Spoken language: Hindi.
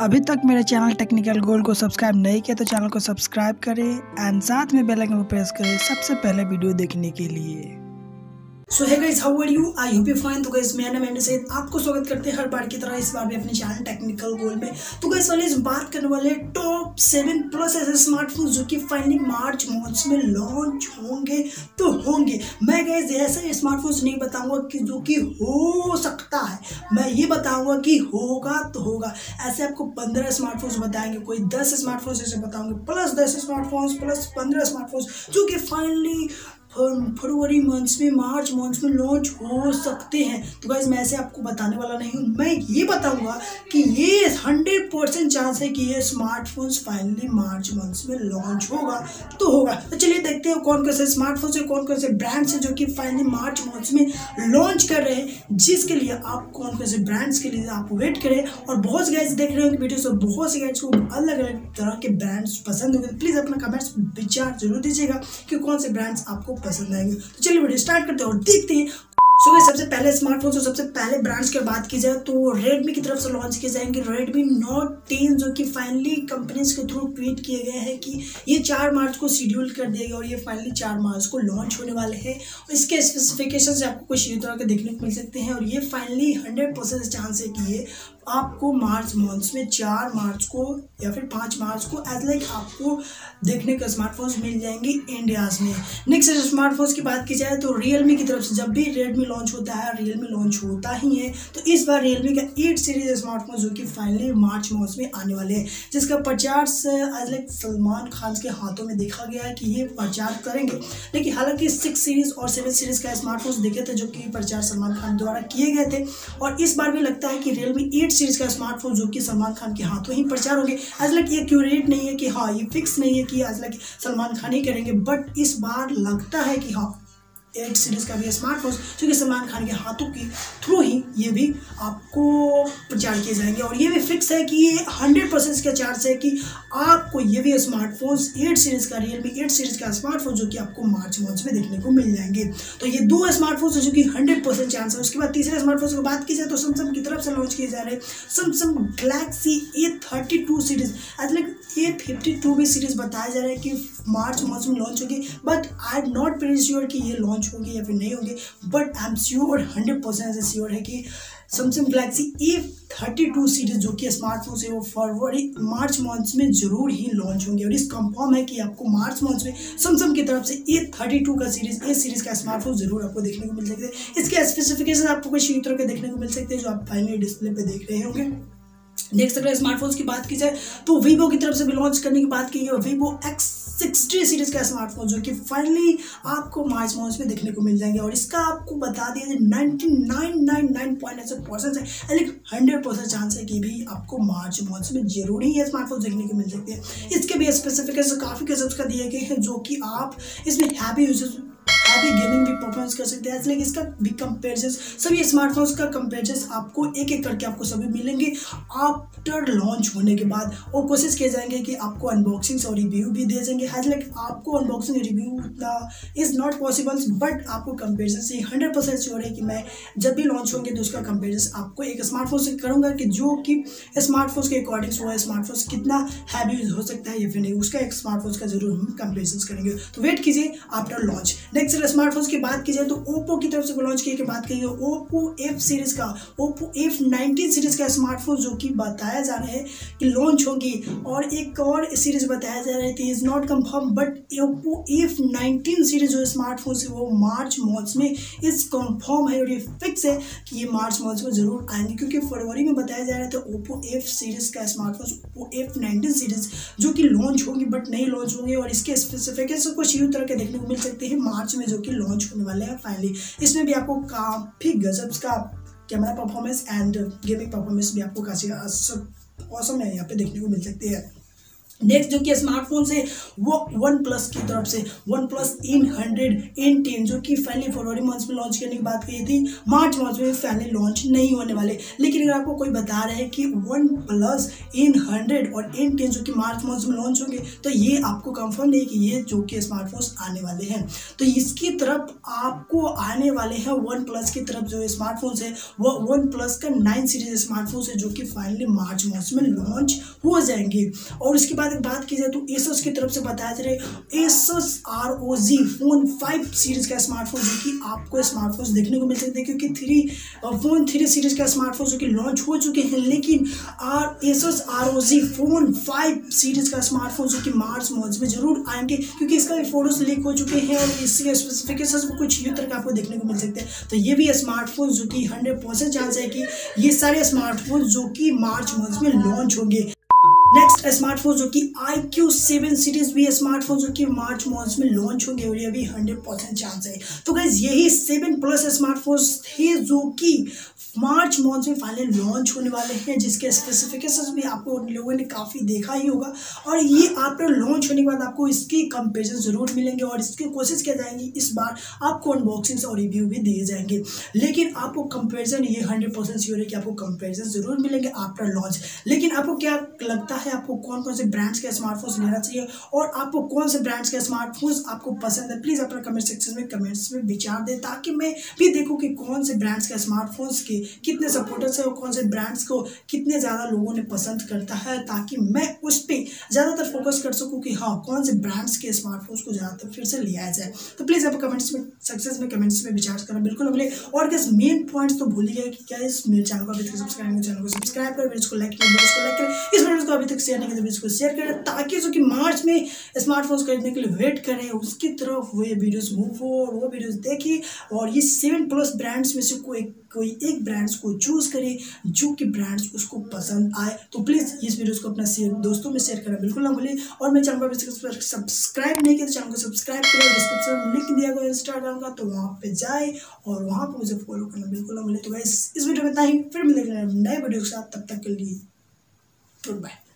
अभी तक मेरे चैनल टेक्निकल गोल्ड को सब्सक्राइब नहीं किया तो चैनल को सब्सक्राइब करें एंड साथ में बेल आइकन को प्रेस करें सबसे पहले वीडियो देखने के लिए। So hey guys, how are you? I hope you fine. तो गाइस, मेरा नाम है सैयद, आपको स्वागत करते हैं हर बार की तरह इस बार भी अपने चैनल टेक्निकल गोल्ड में। तो गाइस, इस बात करने वाले टॉप 7 प्लस ऐसे स्मार्टफोन जो कि फाइनली मार्च मंथ में लॉन्च होंगे तो होंगे। मैं गाइस ऐसे स्मार्टफोन्स नहीं बताऊंगा कि जो कि हो सकता है, मैं ये बताऊंगा कि होगा तो होगा। ऐसे आपको 15 स्मार्टफोन्स बताएंगे, कोई 10 स्मार्टफोन्स ऐसे बताऊंगे, प्लस 10 स्मार्टफोन्स प्लस 15 स्मार्टफोन्स जो कि फाइनली फरवरी मंथ में, मार्च मंथ में लॉन्च हो सकते हैं। तो गाइस, मैं ऐसे आपको बताने वाला नहीं हूँ, मैं ये बताऊंगा कि ये 100% चांस है कि ये स्मार्टफोन्स फाइनली मार्च मंथ में लॉन्च होगा तो होगा। तो चलिए देखते हैं कौन कौन से स्मार्टफोन्स है, कौन कौन से ब्रांड्स हैं जो कि फाइनली मार्च मंथ में लॉन्च कर रहे हैं, जिसके लिए आप कौन कौन से ब्रांड्स के लिए आप वेट करें। और बहुत से गाइस देख रहे हो वीडियो, तो बहुत से गाइस को अलग अलग तरह के ब्रांड्स पसंद होंगे। प्लीज़ अपना कमेंट्स विचार जरूर दीजिएगा कि कौन से ब्रांड्स आपको पसंद आएंगे। तो चलिए वीडियो स्टार्ट करते हैं और देखते हैं। सो सबसे पहले स्मार्टफोन, सबसे पहले ब्रांड्स की बात की जाए तो रेडमी की तरफ से लॉन्च किए जाएंगे रेडमी नोट 10, जो कि फाइनली कंपनीज के थ्रू ट्वीट किए गए हैं कि ये 4 मार्च को शेड्यूल कर दिया गया और ये फाइनली 4 मार्च को लॉन्च होने वाले हैं। इसके स्पेसिफिकेशन से आपको कुछ इस तरह के देखने को मिल सकते हैं और ये फाइनली 100% चांस है कि ये आपको मार्च मंथ में 4 मार्च को या फिर 5 मार्च को एज लाइक आपको देखने के स्मार्टफोन्स मिल जाएंगे इंडियाज में। नेक्स्ट स्मार्टफोन्स की बात की जाए तो रियलमी की तरफ से जब भी रेडमी लॉन्च होता है, रियलमी लॉन्च होता ही है, तो इस बार रियलमी का 8 सीरीज स्मार्टफोन जो कि फाइनली मार्च मंथ में आने वाले हैं, जिसका प्रचार एज लाइक सलमान खान के हाथों में देखा गया है कि ये प्रचार करेंगे। लेकिन हालांकि 6 सीरीज और 7 सीरीज का स्मार्टफोन देखे थे जो कि प्रचार सलमान खान द्वारा किए गए थे, और इस बार भी लगता है कि रियलमी 8 सीरीज का स्मार्टफोन जो कि सलमान खान के हाथों ही प्रचार होंगे। एज लाइक ये एक्यूरेट नहीं है कि हाँ, ये फिक्स नहीं है कि एज लाइक सलमान खान ही करेंगे, बट इस बार लगता है कि हाँ 8 सीरीज का भी स्मार्टफोन जो कि सलमान खान के हाथों के थ्रू ही ये भी आपको प्रचार किए जाएंगे। और ये भी फिक्स है कि ये 100% का चांस है कि आपको ये भी स्मार्टफोन्स 8 सीरीज का, रियलमी 8 सीरीज का स्मार्टफोन जो कि आपको मार्च मंथ में देखने को मिल जाएंगे। तो ये 2 स्मार्टफोन जो कि 100% चांस है। उसके बाद तीसरे स्मार्टफोन की बात की जाए तो सैमसंग की तरफ से लॉन्च किए जा रहे Samsung Galaxy A32 series, as like A52 भी सीरीज बताया जा रहा है कि मार्च मंथ में लॉन्च होगी, but I am not very sure कि ये लॉन्च होंगे या फिर नहीं होंगे, बट आई एम श्योर 100% ऐसे श्योर है कि सैमसंग गैलेक्सी A32 सीरीज जो कि स्मार्टफोन है वो फरवरी मार्च मंथ में जरूर ही लॉन्च होंगे। और इस कंफर्म है कि आपको मार्च मंथ में सैमसंग की तरफ से A32 का सीरीज का स्मार्टफोन जरूर आपको देखने को मिल सकते हैं। इसके स्पेसिफिकेशन आपको कुछ इस तरह के देखने को मिल सकते हैं जो आप फाइनली डिस्प्ले पे देख रहे होंगे। नेक्स्ट अगर स्मार्टफोन्स की बात की जाए तो वीवो की तरफ से भी लॉन्च करने की बात की है वीवो X60 सीरीज का स्मार्टफोन जो कि फाइनली आपको मार्च मंथ में देखने को मिल जाएंगे। और इसका आपको बता दिया जाए 99.9% है, लेकिन 100% चांस है कि भी आपको मार्च मंथ में जरूर ही ये स्मार्टफोन देखने को मिल सकते हैं। इसके भी स्पेसिफिकेशन काफ़ी किस्म का दिए गए हैं जो कि आप इसमें हैवी गेमिंग भी परफॉर्मेंस कर सकते हैं। इसलिए इसका भी कंपेरिजन, सभी स्मार्टफोन्स का कंपेरिजन आपको एक एक करके आपको सभी मिलेंगे आफ्टर लॉन्च होने के बाद, और कोशिश किए जाएंगे कि आपको अनबॉक्सिंग और रिव्यू भी दे देंगे। लाइक आपको unboxing review is not possible, but आपको कंपेरिजन से 100% श्योर है कि मैं जब भी लॉन्च होंगे तो उसका कंपेरिजन आपको एक स्मार्टफोन से करूँगा कि जो कि स्मार्टफोन के अकॉर्डिंग वो स्मार्टफोन कितना हैवी हो सकता है या फिर नहीं, उसका एक स्मार्टफोन का जरूर हम कंपेरिजन करेंगे। तो वेट कीजिए आफ्टर लॉन्च। नेक्स्ट स्मार्टफोन्स की बात की जाए तो ओप्पो की तरफ से लॉन्च किए के बात करिए ओप्पो F सीरीज का, ओप्पो F19 सीरीज का स्मार्टफोन जो कि बताया जा रहा है कि लॉन्च होगी। और एक और सीरीज बताया जा रहा है is not confirm, but Oppo F19 series जो स्मार्टफोन है वो मार्च मंथ में इस कंफर्म है और ये फिक्स है कि ये मार्च मंथ में जरूर आएंगे, क्योंकि फरवरी में बताया जा रहा था ओप्पो F सीरीज का स्मार्टफोन ओप्पो F19 सीरीज जो कि लॉन्च होंगी बट नहीं लॉन्च होंगे। और इसके स्पेसिफिकेशन कुछ यूं तरह के देखने को मिल सकते हैं मार्च में जो कि लॉन्च होने वाले हैं फाइनली। इसमें भी आपको काफ़ी गजब का camera performance and gaming performance भी आपको काफ़ी औसम है यहाँ पे देखने को मिल सकती है। नेक्स्ट जो कि स्मार्टफोन है वो वन प्लस की तरफ से वन प्लस N100 N10 जो कि फाइनली फरवरी मंथ में लॉन्च करने की बात कही थी, मार्च मंथ में फाइनली लॉन्च नहीं होने वाले। लेकिन अगर आपको कोई बता रहे हैं कि वन प्लस N100 और N10 जो कि मार्च मंथ में लॉन्च होंगे, तो ये आपको कंफर्म नहीं कि ये जो कि स्मार्टफोन्स आने वाले हैं। तो इसकी तरफ आपको आने वाले हैं वन प्लस की तरफ जो स्मार्टफोन्स है वो वन प्लस का 9 सीरीज स्मार्टफोन्स है जो कि फाइनली मार्च मंथ में लॉन्च हो जाएंगे। और इसके बाद बात की जाए तो Asus की तरफ से बताया जा रहा है Asus ROG Phone 5 सीरीज का स्मार्टफोन जो कि आपको स्मार्टफोन्स देखने को मिल सकते हैं, क्योंकि Phone 3 सीरीज का स्मार्टफोन जो कि लॉन्च हो चुके हैं, लेकिन Asus ROG Phone 5 सीरीज का स्मार्टफोन जो कि मार्च मंथ में जरूर आएंगे, क्योंकि इसका भी फोटोज लीक हो चुके हैं और इसके स्पेसिफिकेशंस में कुछ यूं तरह आपको देखने को मिल सकते हैं। तो ये भी स्मार्टफोन जो कि 100% चांस है कि ये सारे स्मार्टफोन जो कि मार्च मंथ में लॉन्च होंगे। नेक्स्ट स्मार्टफोन जो कि iQ7 सीरीज भी स्मार्टफोन जो कि मार्च मंथ में लॉन्च होंगे और ये भी 100% चांस है। तो गाइस यही 7 प्लस स्मार्टफोन्स थे जो कि मार्च मंथ में फाइनली लॉन्च होने वाले हैं, जिसके स्पेसिफिकेशंस भी आपको लोगों ने काफ़ी देखा ही होगा और ये आफ्टर लॉन्च होने के बाद आपको इसकी कंपेरिजन जरूर मिलेंगे और इसकी कोशिश किया जाएगी इस बार आपको अनबॉक्सिंग और रिव्यू भी दिए जाएंगे। लेकिन आपको कंपेरिजन ये 100% श्योर है कि आपको कंपेरिजन जरूर मिलेंगे आफ्टर लॉन्च। लेकिन आपको क्या लगता है, आपको कौन कौन से ब्रांड्स के स्मार्टफोन्स लेना चाहिए और आपको कौन से ब्रांड्स के स्मार्टफोन्स आपको पसंद है, प्लीज़ अपना कमेंट सेक्शन में कमेंट्स में विचार दें, ताकि मैं भी देखूं कि कौन से ब्रांड्स के स्मार्टफोन्स के कितने सपोर्टर्स है और कौन से ब्रांड्स को कितने ज़्यादा लोगों ने पसंद करता है, ताकि मैं उस पर ज़्यादातर फोकस कर सकूँ कि हाँ कौन से ब्रांड्स के स्मार्टफोन्स को ज़्यादातर फिर से लिया जाए। तो प्लीज़ आप कमेंट्स में कमेंट्स में विचार करना बिल्कुल न भूलें। और क्या मेन पॉइंट्स तो भूल गए कि क्या इस मेरे चैनल को अभी तक सब्सक्राइब करें, वीडियो को लाइक करें, इस वीडियो को अभी तक शेयर नहीं किया तो वीडियो को शेयर करें, ताकि जो कि मार्च में स्मार्टफोन्स खरीदने के लिए वेट करें उसकी तरफ वो ये वीडियोस मूव हो और वो वीडियोस देखिए और ये 7 प्लस ब्रांड्स में से कोई एक ब्रांड्स को चूज करे जो कि ब्रांड्स उसको पसंद आए। तो प्लीज़ इस वीडियोस को अपना दोस्तों में शेयर करना बिल्कुल ना भूलें। और मेरे चैनल को अभी सब्सक्राइब नहीं किया तो चैनल को सब्सक्राइब करें, डिस्क्रिप्शन में लिंक दिया गया इंस्टाग्राम का, तो वहाँ पे जाए और वहाँ पर मुझे फॉलो करना बिल्कुल ना भूलें। तो गाइस इस वीडियो में इतना ही, फिर मिलेंगे नए वीडियो के साथ, तब तक के लिए गुड बाय।